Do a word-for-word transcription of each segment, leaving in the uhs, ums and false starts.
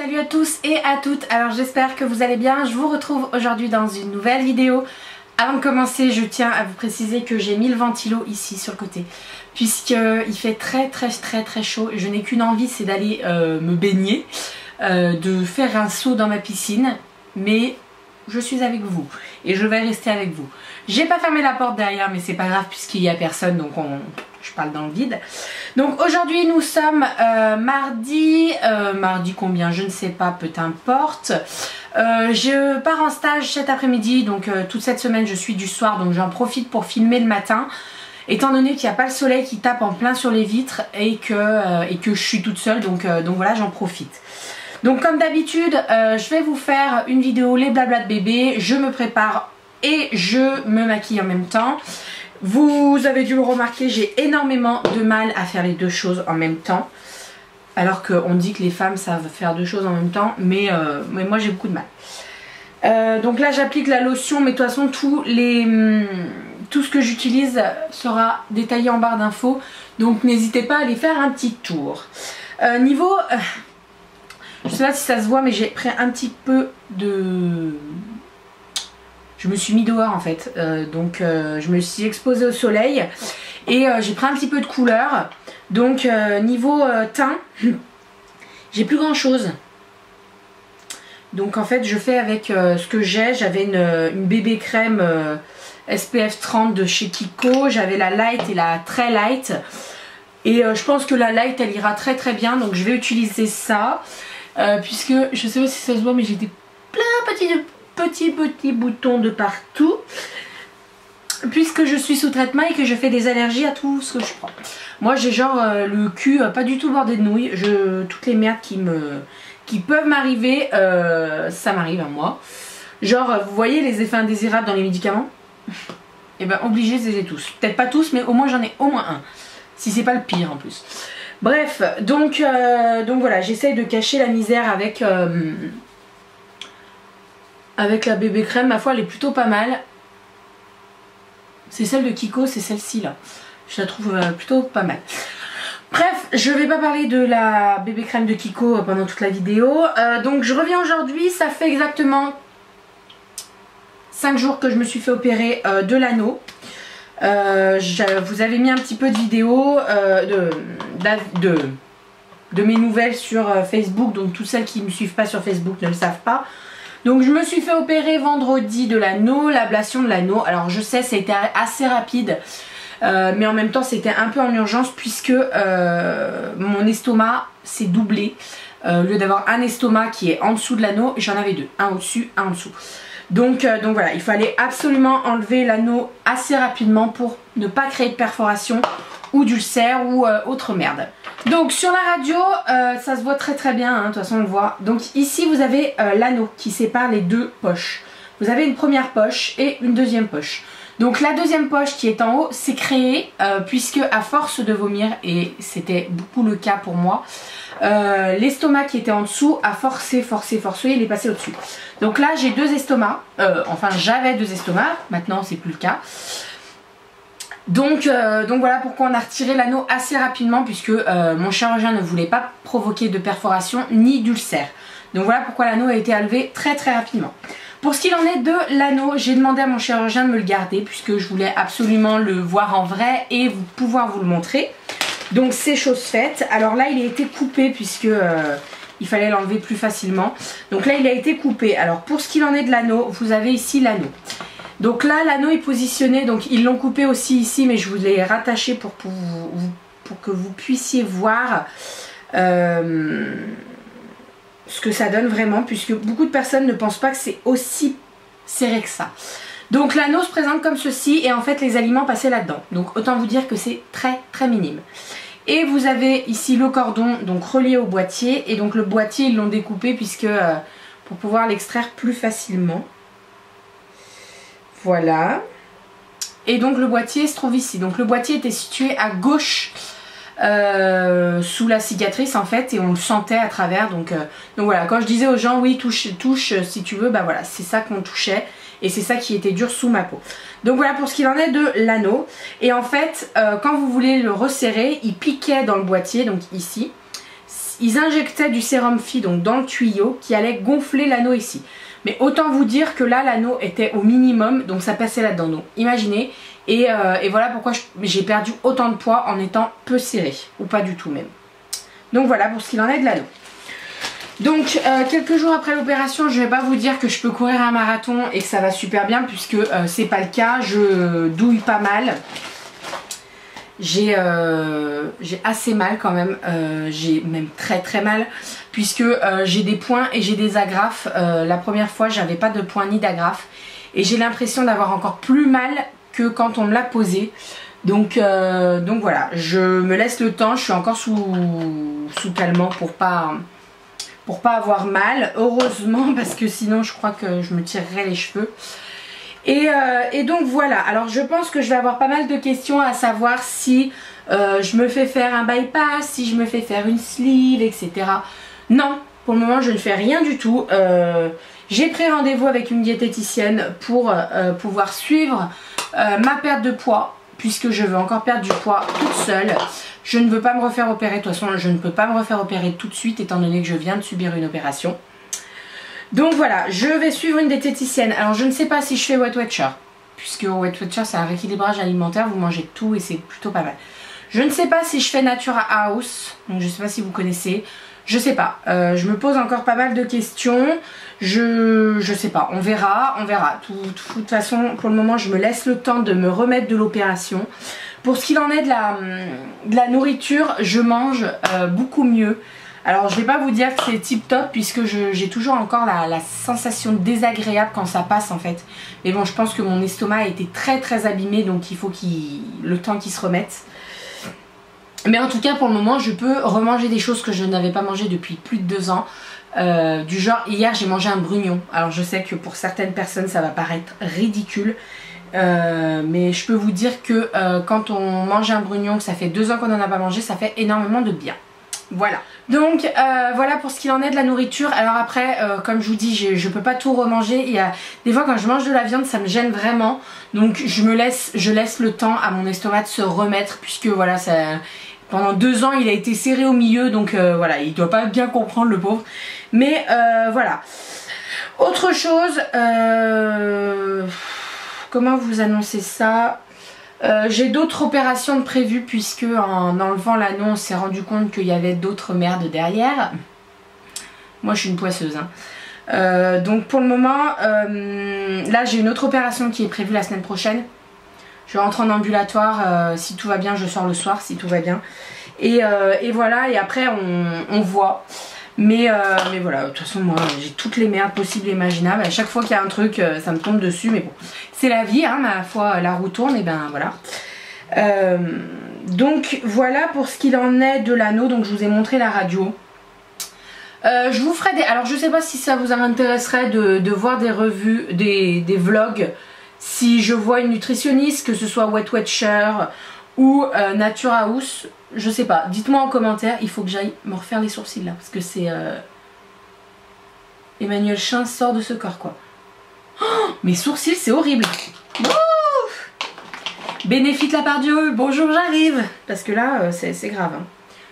Salut à tous et à toutes, alors j'espère que vous allez bien. Je vous retrouve aujourd'hui dans une nouvelle vidéo. Avant de commencer, je tiens à vous préciser que j'ai mis le ventilo ici sur le côté, puisqu'il fait très très très très chaud. Je n'ai qu'une envie, c'est d'aller euh, me baigner, euh, de faire un saut dans ma piscine, mais je suis avec vous et je vais rester avec vous. J'ai pas fermé la porte derrière, mais c'est pas grave puisqu'il y a personne, donc on... je parle dans le vide. Donc aujourd'hui nous sommes euh, mardi, euh, mardi combien je ne sais pas, peu importe. Euh, je pars en stage cet après-midi, donc euh, toute cette semaine je suis du soir, donc j'en profite pour filmer le matin. Étant donné qu'il n'y a pas le soleil qui tape en plein sur les vitres et que, euh, et que je suis toute seule, donc, euh, donc voilà, j'en profite. Donc comme d'habitude, euh, je vais vous faire une vidéo les blabla de bébé, je me prépare et je me maquille en même temps. Vous avez dû le remarquer, j'ai énormément de mal à faire les deux choses en même temps. Alors qu'on dit que les femmes savent faire deux choses en même temps, mais, euh, mais moi j'ai beaucoup de mal. Euh, donc là j'applique la lotion, mais de toute façon tous les, hum, tout ce que j'utilise sera détaillé en barre d'infos. Donc n'hésitez pas à aller faire un petit tour. Euh, niveau... Euh, je sais pas si ça se voit, mais j'ai pris un petit peu de... Je me suis mis dehors en fait, euh, donc euh, je me suis exposée au soleil et euh, j'ai pris un petit peu de couleur. Donc euh, niveau euh, teint, j'ai plus grand chose. Donc en fait je fais avec euh, ce que j'ai. J'avais une, une bébé crème euh, S P F trente de chez Kiko. J'avais la light et la très light. Et euh, je pense que la light elle ira très très bien. Donc je vais utiliser ça. Euh, puisque je sais pas si ça se voit, mais j'ai des plein petits... petits petits boutons de partout puisque je suis sous traitement et que je fais des allergies à tout ce que je prends. Moi j'ai genre euh, le cul euh, pas du tout bordé de nouilles. Je, toutes les merdes qui me qui peuvent m'arriver, euh, ça m'arrive à moi. Genre vous voyez les effets indésirables dans les médicaments, et ben obligé je les ai tous. Peut-être pas tous, mais au moins j'en ai au moins un, si c'est pas le pire en plus. Bref, donc, euh, donc voilà, j'essaye de cacher la misère avec euh, avec la bébé crème. Ma foi elle est plutôt pas mal. C'est celle de Kiko, c'est celle-ci là. Je la trouve euh, plutôt pas mal. Bref, je vais pas parler de la bébé crème de Kiko pendant toute la vidéo. Euh, donc je reviens aujourd'hui, ça fait exactement cinq jours que je me suis fait opérer euh, de l'anneau. Euh, vous avez mis un petit peu de vidéos euh, de, de, de mes nouvelles sur euh, Facebook. Donc toutes celles qui ne me suivent pas sur Facebook ne le savent pas. Donc je me suis fait opérer vendredi de l'anneau, l'ablation de l'anneau. Alors je sais, ça a été assez rapide, euh, mais en même temps c'était un peu en urgence puisque euh, mon estomac s'est doublé. Euh, au lieu d'avoir un estomac qui est en dessous de l'anneau, j'en avais deux, un au-dessus, un en dessous. Donc, euh, donc voilà, il fallait absolument enlever l'anneau assez rapidement pour ne pas créer de perforation ou d'ulcère ou euh, autre merde. Donc sur la radio, euh, ça se voit très très bien, hein, de toute façon on le voit. Donc ici vous avez euh, l'anneau qui sépare les deux poches. Vous avez une première poche et une deuxième poche. Donc la deuxième poche qui est en haut s'est créée euh, puisque à force de vomir, et c'était beaucoup le cas pour moi, euh, l'estomac qui était en dessous a forcé, forcé, forcé, il est passé au-dessus. Donc là j'ai deux estomacs, euh, enfin j'avais deux estomacs, maintenant c'est plus le cas. Donc, euh, donc voilà pourquoi on a retiré l'anneau assez rapidement puisque euh, mon chirurgien ne voulait pas provoquer de perforation ni d'ulcère. Donc voilà pourquoi l'anneau a été enlevé très très rapidement. Pour ce qu'il en est de l'anneau, j'ai demandé à mon chirurgien de me le garder puisque je voulais absolument le voir en vrai et vous, pouvoir vous le montrer. Donc c'est chose faite. Alors là il a été coupé puisque euh, il fallait l'enlever plus facilement. Donc là il a été coupé. Alors pour ce qu'il en est de l'anneau, vous avez ici l'anneau. Donc là l'anneau est positionné, donc ils l'ont coupé aussi ici, mais je vous l'ai rattaché pour, pour, vous, pour que vous puissiez voir euh, ce que ça donne vraiment, puisque beaucoup de personnes ne pensent pas que c'est aussi serré que ça. Donc l'anneau se présente comme ceci et en fait les aliments passaient là-dedans. Donc autant vous dire que c'est très très minime. Et vous avez ici le cordon donc relié au boîtier, et donc le boîtier ils l'ont découpé puisque euh, pour pouvoir l'extraire plus facilement. Voilà. Et donc le boîtier se trouve ici. Donc le boîtier était situé à gauche euh, sous la cicatrice en fait, et on le sentait à travers. Donc, euh, donc voilà, quand je disais aux gens oui touche, touche si tu veux, bah voilà, c'est ça qu'on touchait. Et c'est ça qui était dur sous ma peau. Donc voilà pour ce qu'il en est de l'anneau. Et en fait, euh, quand vous voulez le resserrer, il piquait dans le boîtier, donc ici. ils injectaient du sérum Phi donc dans le tuyau qui allait gonfler l'anneau ici. Mais autant vous dire que là l'anneau était au minimum, donc ça passait là-dedans. Donc imaginez, et, euh, et voilà pourquoi j'ai perdu autant de poids en étant peu serré, ou pas du tout même. Donc voilà pour ce qu'il en est de l'anneau. Donc euh, quelques jours après l'opération, je vais pas vous dire que je peux courir un marathon et que ça va super bien, puisque euh, c'est pas le cas, je douille pas mal. J'ai euh, assez mal quand même, euh, j'ai même très très mal, puisque euh, j'ai des points et j'ai des agrafes. Euh, la première fois j'avais pas de points ni d'agrafes et j'ai l'impression d'avoir encore plus mal que quand on me l'a posé. Donc, euh, donc voilà, je me laisse le temps, je suis encore sous, sous calmant pour pas, pour pas avoir mal, heureusement, parce que sinon je crois que je me tirerais les cheveux. Et, euh, et donc voilà, alors je pense que je vais avoir pas mal de questions à savoir si euh, je me fais faire un bypass, si je me fais faire une sleeve, et cetera. Non, pour le moment je ne fais rien du tout. Euh, J'ai pris rendez-vous avec une diététicienne pour euh, pouvoir suivre euh, ma perte de poids, puisque je veux encore perdre du poids toute seule. Je ne veux pas me refaire opérer, de toute façon je ne peux pas me refaire opérer tout de suite étant donné que je viens de subir une opération. Donc voilà, je vais suivre une diététicienne. Alors je ne sais pas si je fais Weight Watcher, puisque Weight Watcher c'est un rééquilibrage alimentaire, vous mangez tout et c'est plutôt pas mal. Je ne sais pas si je fais Natura House, donc je ne sais pas si vous connaissez, je sais pas. Euh, je me pose encore pas mal de questions, je je sais pas, on verra, on verra. Tout, tout, de toute façon, pour le moment je me laisse le temps de me remettre de l'opération. Pour ce qu'il en est de la, de la nourriture, je mange euh, beaucoup mieux. Alors je vais pas vous dire que c'est tip top, puisque j'ai toujours encore la, la sensation désagréable quand ça passe en fait. Mais bon, je pense que mon estomac a été très très abîmé, donc il faut qu'il le temps qu'il se remette. Mais en tout cas pour le moment je peux remanger des choses que je n'avais pas mangé depuis plus de deux ans. Euh, du genre hier j'ai mangé un brugnon. Alors je sais que pour certaines personnes ça va paraître ridicule. Euh, mais je peux vous dire que euh, quand on mange un brugnon, que ça fait deux ans qu'on n'en a pas mangé, ça fait énormément de bien. Voilà, donc euh, voilà pour ce qu'il en est de la nourriture. Alors après, euh, comme je vous dis, je, je peux pas tout remanger. Il y a des fois quand je mange de la viande, ça me gêne vraiment. Donc je me laisse, je laisse le temps à mon estomac de se remettre, puisque voilà, ça, pendant deux ans il a été serré au milieu, donc euh, voilà, il doit pas bien comprendre le pauvre. Mais euh, voilà. Autre chose, euh, comment vous annoncer ça? Euh, j'ai d'autres opérations de prévues, puisque en enlevant l'anneau on s'est rendu compte qu'il y avait d'autres merdes derrière. Moi je suis une poisseuse hein. euh, donc pour le moment euh, là j'ai une autre opération qui est prévue la semaine prochaine. Je rentre en ambulatoire, euh, si tout va bien je sors le soir si tout va bien. Et, euh, et voilà, et après on, on voit. Mais, euh, mais voilà, de toute façon moi j'ai toutes les merdes possibles et imaginables. À chaque fois qu'il y a un truc euh, ça me tombe dessus, mais bon, c'est la vie hein, ma foi la roue tourne, et ben voilà. Euh, donc voilà pour ce qu'il en est de l'anneau. Donc je vous ai montré la radio. Euh, je vous ferai des... Alors je sais pas si ça vous intéresserait de, de voir des revues, des, des vlogs. Si je vois une nutritionniste, que ce soit Weight Watcher ou euh, Natura House, je sais pas, dites-moi en commentaire. Il faut que j'aille me refaire les sourcils là, parce que c'est euh... Emmanuel Chin sort de ce corps quoi. Oh, mes sourcils c'est horrible. Ouf, Bénéfice la part Dieu, bonjour j'arrive, parce que là euh, c'est grave hein.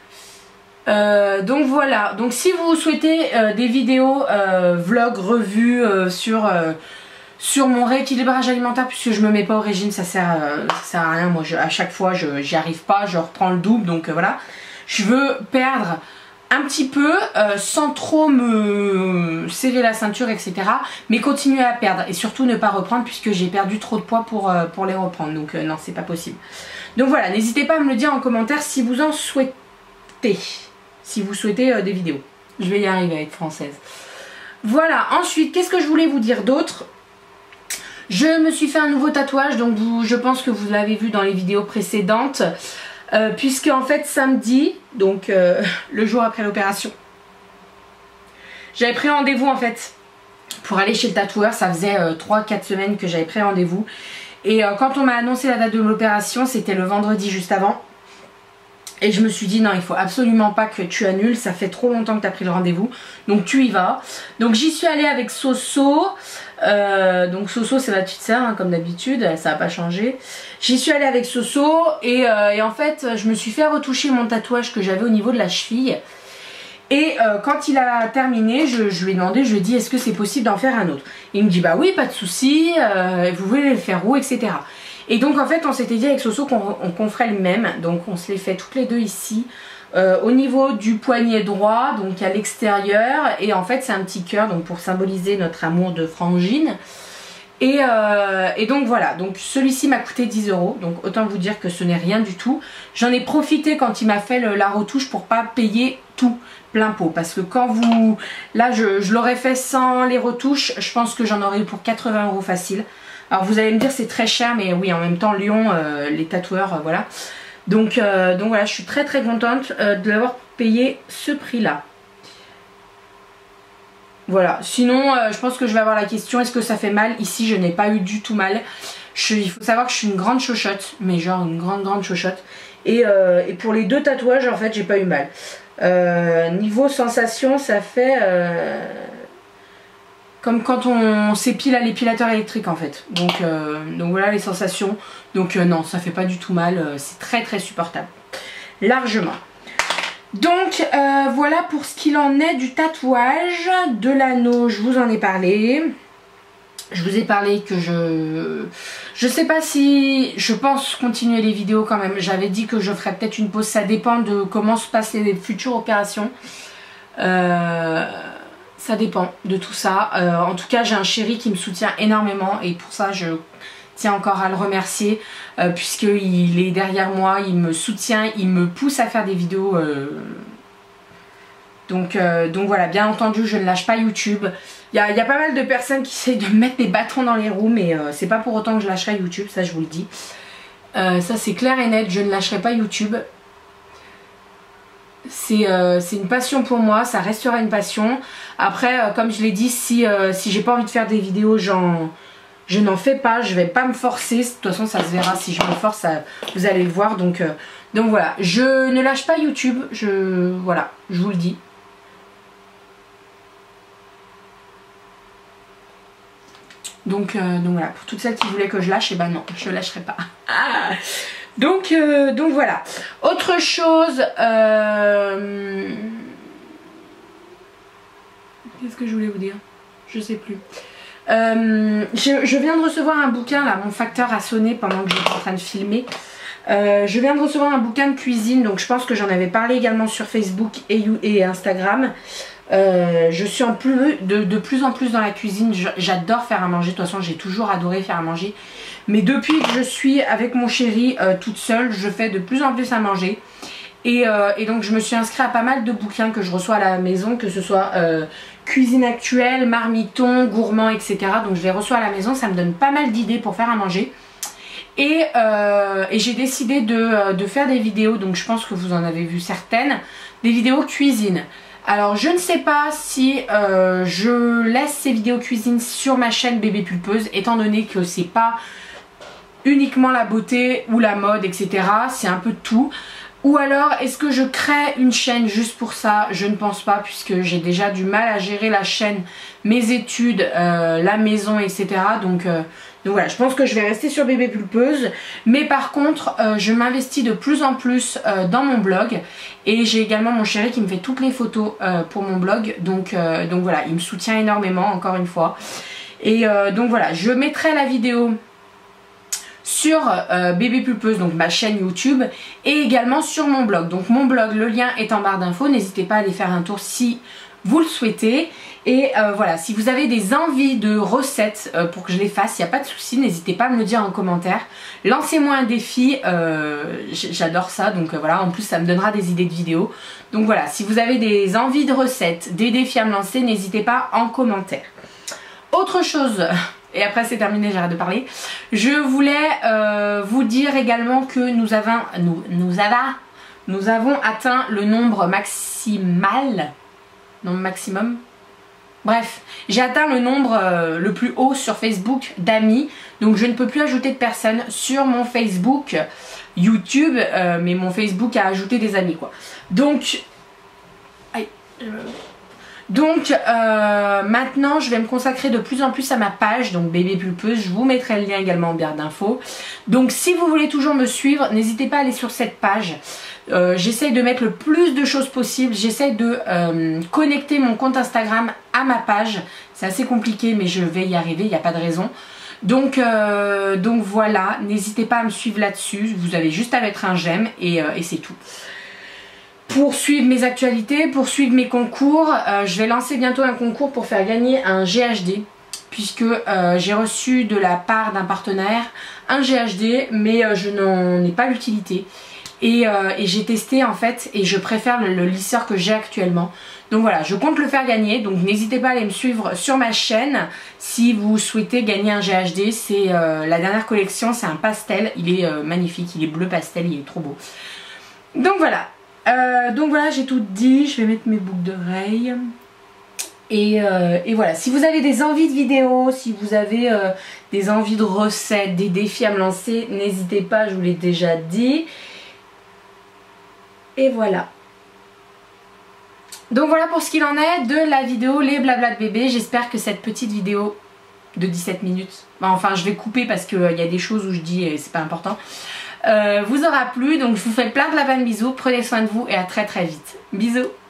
Euh, donc voilà, donc si vous souhaitez euh, des vidéos euh, vlog, revues euh, sur euh, sur mon rééquilibrage alimentaire, puisque je me mets pas au régime, ça sert, euh, ça sert à rien. Moi je, à chaque fois je j'y arrive pas, je reprends le double, donc euh, voilà. Je veux perdre un petit peu euh, sans trop me serrer la ceinture, et cetera. Mais continuer à perdre et surtout ne pas reprendre, puisque j'ai perdu trop de poids pour, euh, pour les reprendre. Donc euh, non, c'est pas possible. Donc voilà, n'hésitez pas à me le dire en commentaire si vous en souhaitez. Si vous souhaitez euh, des vidéos. Je vais y arriver à être française. Voilà, ensuite, qu'est-ce que je voulais vous dire d'autre? Je me suis fait un nouveau tatouage, donc vous, je pense que vous l'avez vu dans les vidéos précédentes. Euh, puisque en fait samedi, donc euh, le jour après l'opération, j'avais pris rendez-vous en fait pour aller chez le tatoueur. Ça faisait euh, trois quatre semaines que j'avais pris rendez-vous. Et euh, quand on m'a annoncé la date de l'opération, c'était le vendredi juste avant. Et je me suis dit non, il faut absolument pas que tu annules, ça fait trop longtemps que tu as pris le rendez-vous, donc tu y vas. Donc j'y suis allée avec Soso, euh, donc Soso c'est ma petite sœur hein, comme d'habitude, ça n'a pas changé. J'y suis allée avec Soso et, euh, et en fait je me suis fait retoucher mon tatouage que j'avais au niveau de la cheville. Et euh, quand il a terminé, je, je lui ai demandé, je lui ai dit est-ce que c'est possible d'en faire un autre. Il me dit bah oui, pas de souci, euh, vous voulez le faire où, et cetera. Et donc en fait on s'était dit avec Soso qu'on qu'on ferait le même, donc on se les fait toutes les deux ici. Euh, au niveau du poignet droit, donc à l'extérieur, et en fait c'est un petit cœur donc pour symboliser notre amour de frangine. Et, euh, et donc voilà, donc celui-ci m'a coûté dix euros, donc autant vous dire que ce n'est rien du tout. J'en ai profité quand il m'a fait le, la retouche pour pas payer tout plein pot, parce que quand vous... Là je, je l'aurais fait sans les retouches, je pense que j'en aurais eu pour quatre-vingts euros facile. Alors vous allez me dire c'est très cher, mais oui en même temps Lyon, euh, les tatoueurs, euh, voilà. Donc, euh, donc voilà, je suis très très contente euh, de l'avoir payé ce prix là. Voilà, sinon euh, je pense que je vais avoir la question est-ce que ça fait mal? Ici je n'ai pas eu du tout mal. Je, il faut savoir que je suis une grande chochotte, mais genre une grande grande chochotte. Et, euh, et pour les deux tatouages en fait j'ai pas eu mal. Euh, niveau sensation ça fait euh, comme quand on s'épile à l'épilateur électrique en fait. Donc, euh, donc voilà les sensations. Donc euh, non, ça fait pas du tout mal, euh, c'est très très supportable. Largement. Donc euh, voilà pour ce qu'il en est du tatouage. De l'anneau, je vous en ai parlé. Je vous ai parlé que je... Je sais pas si... Je pense continuer les vidéos quand même. J'avais dit que je ferais peut-être une pause. Ça dépend de comment se passent les futures opérations. Euh... Ça dépend de tout ça. Euh, en tout cas, j'ai un chéri qui me soutient énormément. Et pour ça, je tiens encore à le remercier. Euh, Puisqu'il est derrière moi. Il me soutient. Il me pousse à faire des vidéos. Euh... Donc, euh, donc voilà, bien entendu, je ne lâche pas YouTube. Il y a, y a pas mal de personnes qui essayent de me mettre des bâtons dans les roues, mais euh, c'est pas pour autant que je lâcherai YouTube, ça je vous le dis. Euh, ça c'est clair et net, je ne lâcherai pas YouTube. C'est euh, une passion pour moi, ça restera une passion. Après, euh, comme je l'ai dit, si, euh, si j'ai pas envie de faire des vidéos, j'en... je n'en fais pas, je vais pas me forcer. De toute façon, ça se verra si je me force, ça, vous allez le voir. Donc, euh, donc voilà, je ne lâche pas YouTube, je, voilà, je vous le dis. Donc, euh, donc voilà, pour toutes celles qui voulaient que je lâche, et eh ben non, je lâcherai pas. Ah donc, euh, donc voilà. Autre chose, euh... qu'est-ce que je voulais vous dire? Je sais plus. Euh, je, je viens de recevoir un bouquin, là, mon facteur a sonné pendant que j'étais en train de filmer. Euh, je viens de recevoir un bouquin de cuisine, donc je pense que j'en avais parlé également sur Facebook et, et Instagram. Euh, je suis en plus, de, de plus en plus dans la cuisine, j'adore faire à manger, de toute façon j'ai toujours adoré faire à manger. Mais depuis que je suis avec mon chéri euh, toute seule, je fais de plus en plus à manger. Et, euh, et donc je me suis inscrite à pas mal de bouquins que je reçois à la maison, que ce soit euh, cuisine actuelle, marmiton, gourmand, et cetera. Donc je les reçois à la maison, ça me donne pas mal d'idées pour faire à manger. Et, euh, et j'ai décidé de, de faire des vidéos, donc je pense que vous en avez vu certaines, des vidéos cuisine. Alors je ne sais pas si euh, je laisse ces vidéos cuisine sur ma chaîne Bébé Pulpeuse, étant donné que c'est pas uniquement la beauté ou la mode, et cetera. C'est un peu de tout. Ou alors est-ce que je crée une chaîne juste pour ça? Je ne pense pas, puisque j'ai déjà du mal à gérer la chaîne, mes études, euh, la maison, et cetera. Donc, euh, donc voilà, je pense que je vais rester sur Bébé Pulpeuse. Mais par contre, euh, je m'investis de plus en plus euh, dans mon blog. Et j'ai également mon chéri qui me fait toutes les photos euh, pour mon blog. Donc, euh, donc voilà, il me soutient énormément, encore une fois. Et euh, donc voilà, je mettrai la vidéo sur euh, Bébé Pulpeuse, donc ma chaîne YouTube, et également sur mon blog. Donc mon blog, le lien est en barre d'infos, n'hésitez pas à aller faire un tour si vous le souhaitez. Et euh, voilà, si vous avez des envies de recettes euh, pour que je les fasse, il n'y a pas de souci, n'hésitez pas à me le dire en commentaire. Lancez-moi un défi, euh, j'adore ça, donc euh, voilà, en plus ça me donnera des idées de vidéos. Donc voilà, si vous avez des envies de recettes, des défis à me lancer, n'hésitez pas en commentaire. Autre chose... Et après c'est terminé, j'arrête de parler. Je voulais euh, vous dire également que nous avons, nous, nous, avons, nous avons atteint le nombre maximal, nombre maximum. Bref, j'ai atteint le nombre euh, le plus haut sur Facebook d'amis. Donc je ne peux plus ajouter de personnes sur mon Facebook, YouTube, euh, mais mon Facebook a ajouté des amis quoi. Donc, aïe, euh, Donc euh, maintenant je vais me consacrer de plus en plus à ma page, donc Bébé Pulpeuse, je vous mettrai le lien également en barre d'infos. Donc si vous voulez toujours me suivre, n'hésitez pas à aller sur cette page. Euh, j'essaye de mettre le plus de choses possible, j'essaye de euh, connecter mon compte Instagram à ma page. C'est assez compliqué mais je vais y arriver, il n'y a pas de raison. Donc, euh, donc voilà, n'hésitez pas à me suivre là-dessus, vous avez juste à mettre un j'aime et, euh, et c'est tout. Pour suivre mes actualités, pour suivre mes concours, euh, je vais lancer bientôt un concours pour faire gagner un G H D. Puisque euh, j'ai reçu de la part d'un partenaire un G H D, mais euh, je n'en ai pas l'utilité. Et, euh, et j'ai testé en fait, et je préfère le, le lisseur que j'ai actuellement. Donc voilà, je compte le faire gagner, donc n'hésitez pas à aller me suivre sur ma chaîne si vous souhaitez gagner un G H D. C'est euh, la dernière collection, c'est un pastel, il est euh, magnifique, il est bleu pastel, il est trop beau. Donc voilà. Euh, donc voilà, j'ai tout dit, je vais mettre mes boucles d'oreilles et, euh, et voilà, si vous avez des envies de vidéos, si vous avez euh, des envies de recettes, des défis à me lancer, n'hésitez pas, je vous l'ai déjà dit. Et voilà. Donc voilà pour ce qu'il en est de la vidéo les blabla de bébé. J'espère que cette petite vidéo de dix-sept minutes, enfin je vais couper parce qu'il euh, y a des choses où je dis et c'est pas important, Euh, vous aura plu. Donc je vous fais plein de la bonne bisous, prenez soin de vous et à très très vite. Bisous.